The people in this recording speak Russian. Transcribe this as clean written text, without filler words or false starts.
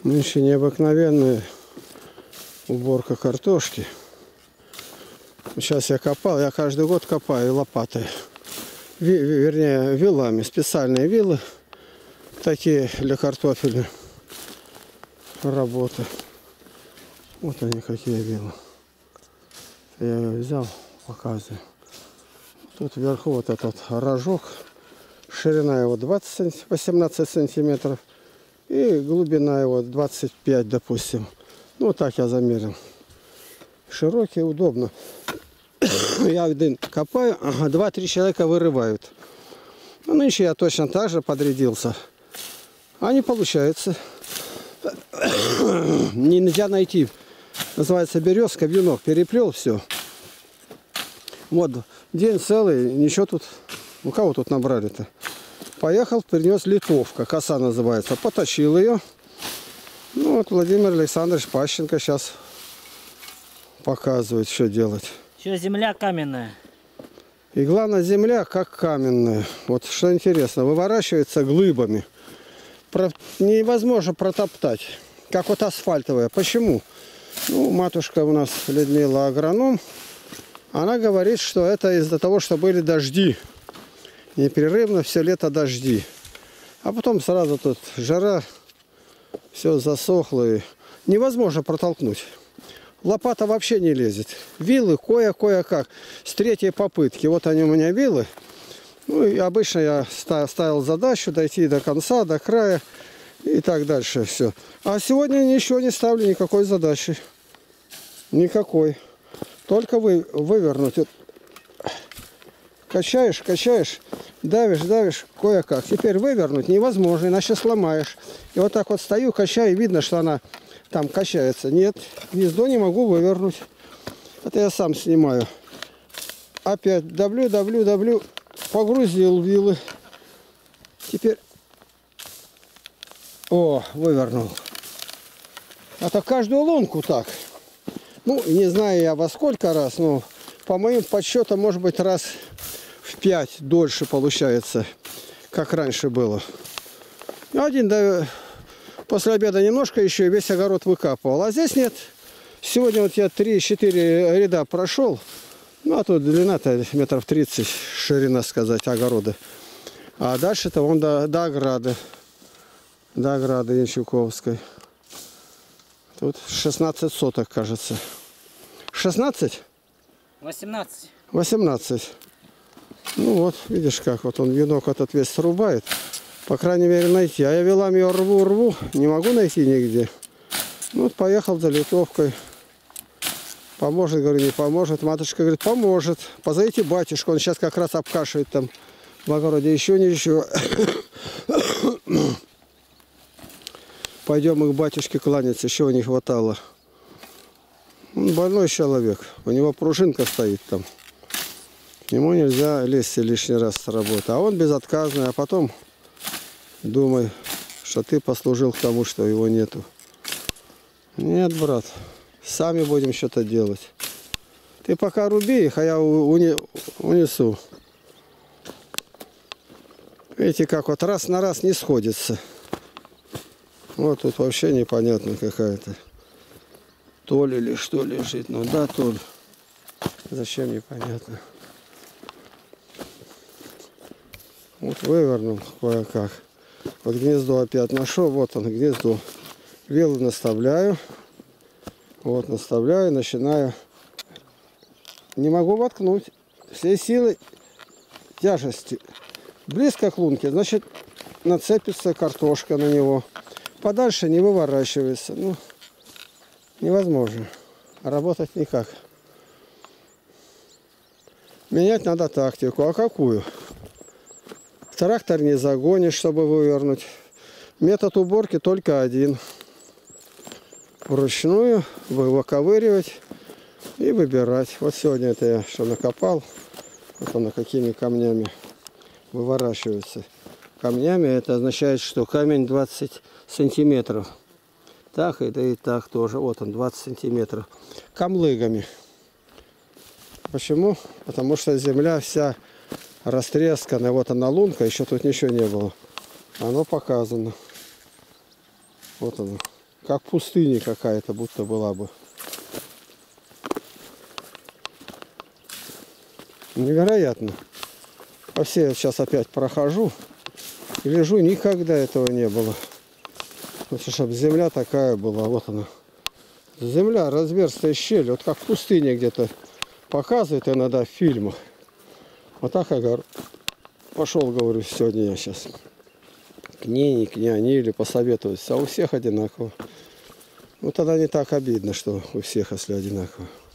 Нынче необыкновенная уборка картошки. Сейчас я копал, я каждый год копаю лопатой. Вернее, вилами. Специальные вилы. Такие для картофеля. Работа. Вот они какие вилы. Я ее взял, показываю. Тут вверху вот этот рожок. Ширина его 18 сантиметров. И глубина его 25, допустим. Ну, так я замерил. Широкий, удобно. Я один копаю, ага, 2-3 человека вырывают. Ну, нынче я точно так же подрядился. А не получается. Нельзя найти. Называется березка, вьюнок. Переплел все. Вот, день целый, ничего тут. У кого тут набрали-то? Поехал, принес литовка, коса называется. Поточил ее. Ну вот Владимир Александрович Пащенко сейчас показывает, что делать. Что, земля каменная? И главное, земля как каменная. Вот что интересно, выворачивается глыбами. Невозможно протоптать, как вот асфальтовая. Почему? Ну, матушка у нас Людмила агроном. Она говорит, что это из-за того, что были дожди. Непрерывно все лето дожди. А потом сразу тут жара, все засохло и невозможно протолкнуть. Лопата вообще не лезет. Вилы кое-как. С третьей попытки. Вот они у меня вилы. Ну и обычно я ставил задачу дойти до конца, до края и так дальше все. А сегодня ничего не ставлю, никакой задачи. Никакой. Только вывернуть. Качаешь, давишь, кое-как. Теперь вывернуть невозможно, иначе сломаешь. И вот так вот стою, качаю, видно, что она там качается. Нет, гнездо не могу вывернуть. Это я сам снимаю. Опять давлю, погрузил вилы. Теперь, вывернул. Это каждую лунку так. Ну, не знаю я во сколько раз, но по моим подсчетам, может быть, раз в 5 дольше получается, как раньше было. После обеда немножко еще и весь огород выкапывал. А здесь нет. Сегодня вот я 3-4 ряда прошел. Ну, а тут длина-то метров 30, ширина, сказать, огорода. А дальше-то вон до ограды. До ограды Янчуковской. Тут 16 соток, кажется. 16? 18. 18. Ну вот, видишь как, вот он вьюнок этот весь срубает. По крайней мере найти. А я вилами ее рву, не могу найти нигде. Ну вот поехал за литовкой. Поможет, говорю, не поможет. Матушка говорит, поможет. Позовите батюшку, он сейчас как раз обкашивает там в огороде. Еще ничего. Пойдем их к батюшке кланяться, еще не хватало. Он больной человек, у него пружинка стоит там. К нему нельзя лезть лишний раз с работы. А он безотказный, а потом думай, что ты послужил к тому, что его нету. Нет, брат, сами будем что-то делать. Ты пока руби их, а я унесу. Видите, как вот раз на раз не сходится. Вот тут вообще непонятно какая-то. Толь или что лежит. Ну да, толь. Зачем, непонятно. Вот вывернул кое-как. Вот гнездо опять нашел. Вот он, гнездо. Вилы наставляю. Вот наставляю, начинаю. Не могу воткнуть. Всей силы тяжести. Близко к лунке, значит, нацепится картошка на него. Подальше не выворачивается. Ну, невозможно. Работать никак. Менять надо тактику. А какую? Трактор не загонишь, чтобы вывернуть. Метод уборки только один. Вручную выковыривать и выбирать. Вот сегодня это я что накопал. Вот оно какими камнями выворачивается. Камнями это означает, что камень 20 сантиметров. Так, это и так тоже. Вот он, 20 сантиметров. Камлыгами. Почему? Потому что земля вся растресканная. Вот она лунка, еще тут ничего не было. Оно показано. Вот оно. Как пустыня какая-то будто была бы. Невероятно. По всей сейчас опять прохожу. И лежу, никогда этого не было. Потому чтобы земля такая была. Вот она. Земля, разверстая щель. Вот как в пустыне где-то показывают иногда в фильмах. Вот так я говорю. Пошел, говорю, сегодня я сейчас к ней, не к ней, они или посоветуюсь. А у всех одинаково. Ну тогда не так обидно, что у всех, если одинаково.